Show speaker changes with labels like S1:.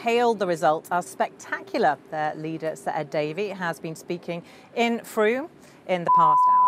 S1: hailed the results as spectacular. Their leader, Sir Ed Davey, has been speaking in Frome in the past hour.